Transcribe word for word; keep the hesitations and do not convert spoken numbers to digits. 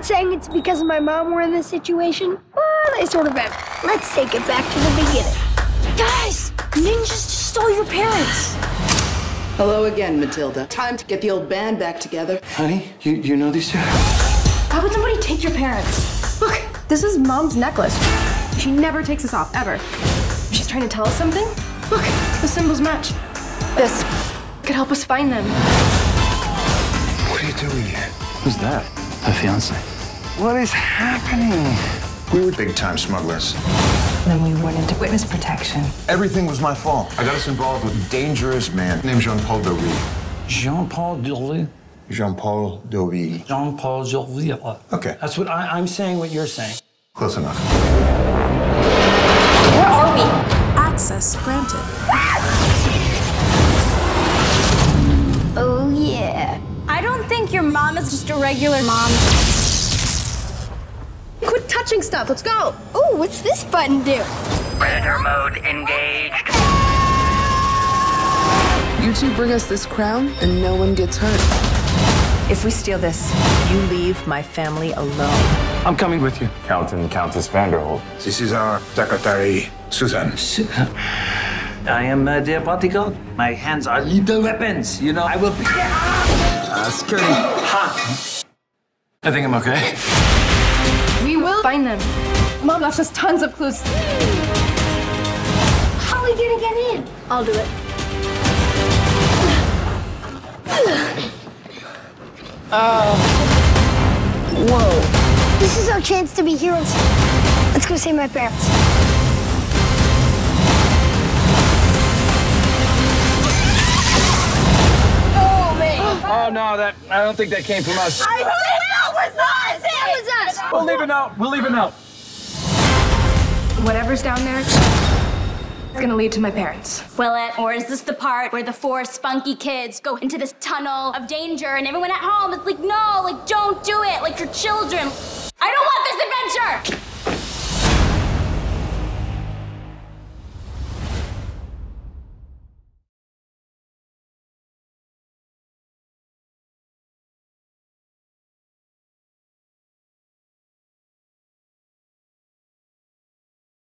not saying it's because of my mom we're in this situation, but I sort of am. Let's take it back to the beginning. Guys, ninjas just stole your parents. Hello again, Matilda. Time to get the old band back together. Honey, you, you know these two? Why would somebody take your parents? Look, this is Mom's necklace. She never takes this off, ever. She's trying to tell us something. Look, the symbols match. This could help us find them. What are you doing here? Who's that? Her fiance. What is happening? We were big-time smugglers. Then we went into witness protection. Everything was my fault. I got us involved with a dangerous man named Jean-Paul Deauville. Jean-Paul Deauville? Jean-Paul Deauville. Jean-Paul Deauville. Okay. That's what I, I'm saying, what you're saying. Close enough. Where are we? Access granted. Oh, yeah. I don't think your mom is just a regular mom. Quit touching stuff. Let's go. Ooh, what's this button do? Predator mode engaged. You two bring us this crown, and no one gets hurt. If we steal this, you leave my family alone. I'm coming with you. Count and Countess Vanderholt. This is our secretary, Susan. I am uh, their bodyguard. My hands are little weapons. You know, I will be. Uh, scary. Ha! I think I'm okay. We will find them. Mom left us tons of clues. How are we gonna get in? I'll do it. Oh. Whoa. This is our chance to be heroes. Let's go save my parents. Oh, man. Oh, no, that I don't think that came from us. I knew it was us! It was us! We'll leave it out. We'll leave it out. Whatever's down there, it's gonna lead to my parents. Will it? Or is this the part where the four spunky kids go into this tunnel of danger and everyone at home is like, no, like, don't do it, like you're children. I don't want this adventure!